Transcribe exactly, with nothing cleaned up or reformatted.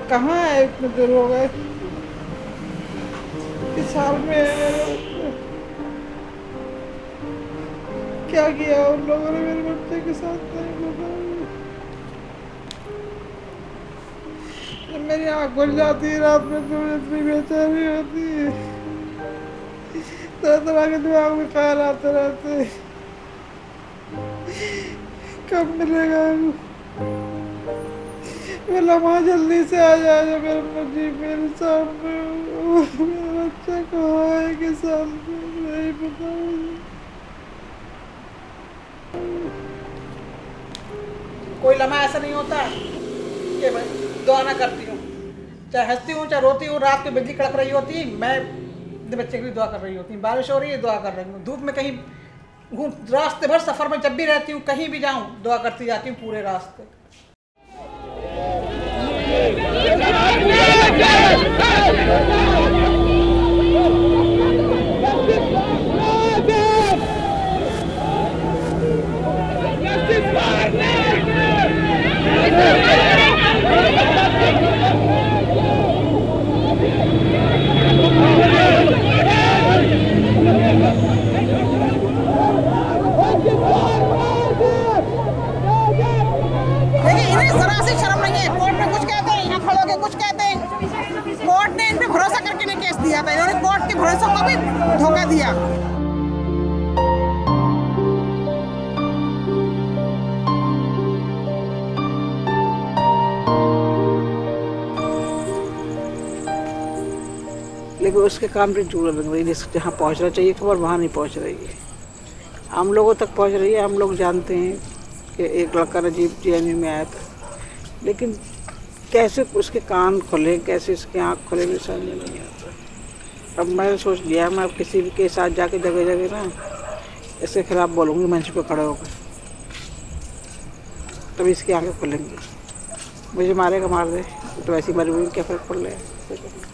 कहाँ है? इतने देर हो गए, इस हाल में है मेरे। क्या किया उन लोगों ने मेरे बच्चे के साथ? नहीं पता। मेरी आँख खुल जाती है रात में तो मुझे इतनी बेचैनी होती है, तरह तरह के दिमाग में ख्याल आते रहते। कब मिलेगा वो लम्हा? जल्दी से आ जाए जो मेरे मुझे मेरे सामने। मेरा बच्चा कहाँ है कि सामने? नहीं पता। कोई लम्हा ऐसा नहीं होता कि मैं दुआ ना करती हूँ, चाहे हंसती हूँ चाहे रोती हूँ। रात को बिजली कड़क रही होती है, मैं अपने बच्चे की भी दुआ कर रही होती हूँ। बारिश हो रही है, दुआ कर रही हूँ। धूप में कहीं घूम, रास्ते भर सफ़र में जब भी रहती हूँ, कहीं भी जाऊँ, दुआ करती जाती हूँ पूरे रास्ते। इन्होंने कोर्ट के भरोसे को भी धोखा दिया। लेकिन उसके काम पे जोर लग रही है, जहाँ पहुँचना चाहिए खबर वहाँ नहीं पहुँच रही है। हम लोगों तक पहुँच रही है। हम लोग जानते हैं कि एक लड़का नजीब जे एन यू में आया था, लेकिन कैसे उसके कान खुले, कैसे उसकी आँख खुले, में समझ नहीं आता। अब मैंने सोच लिया मैं अब किसी भी के साथ जाके जगह जगह ना इसके खिलाफ बोलूँगी, मंच पे खड़े होकर, तभी इसकी आंखें खुलेंगी। मुझे मारेगा मार दे तो वैसी मजबूरी क्या फ़र्क पड़ रहा है।